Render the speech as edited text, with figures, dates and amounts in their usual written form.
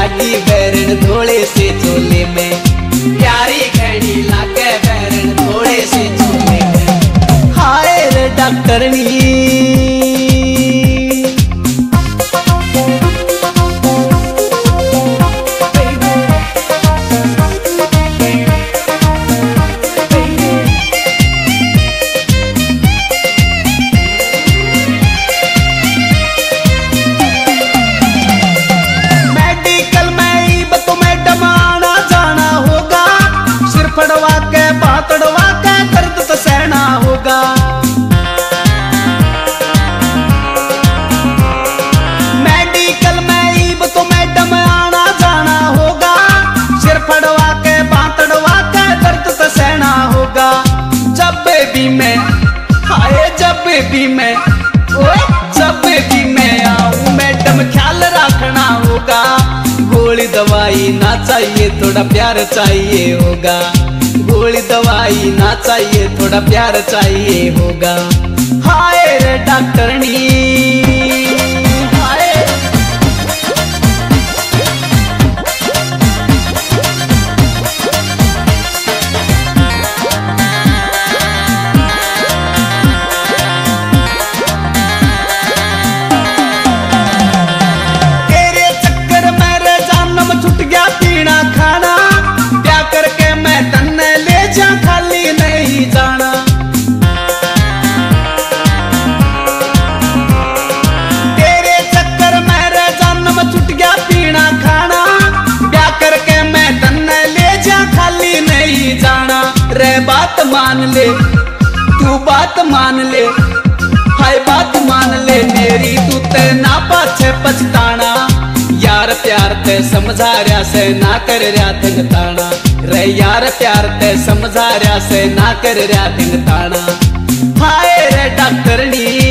लागी बैरन थोड़े से चोले में, प्यारी घड़ी लागे बैरन थोड़े से चोले में। हाय रे डॉक्टरनी फड़वा के बातड़वा के दर्द तो सहना होगा। मेडिकल में ईब तो मैडम आना जाना होगा, सिर फड़वा के बातड़वा के दर्द तो सहना होगा। जब भी मैं हाय जब भी मैं जब भी मैं आऊं मैडम ख्याल रखना होगा। गोली दवाई ना चाहिए थोड़ा प्यार चाहिए होगा, गोली दवाई ना चाहिए थोड़ा प्यार चाहिए होगा। हाय रे डॉक्टरनी हाय तेरे चक्कर में रे जानम छुट गया पीना खाना, क्या करके मैं तन्ने ले जा खाली नहीं जाना। तेरे चक्कर में रे जानम छुट गया पीना खाना, क्या करके मैं तन्ने ले जा खाली नहीं जाना। रे बात मान ले तू बात मान ले, हाय बात मान ले मेरी तू ते ना पाछे पछताना। यार प्यार ते समझा रहा से ना कर रहा थिंगताना, रे यार प्यार ते समझा रहा से ना कर रहा थिंगताना। हाय रे डॉक्टरनी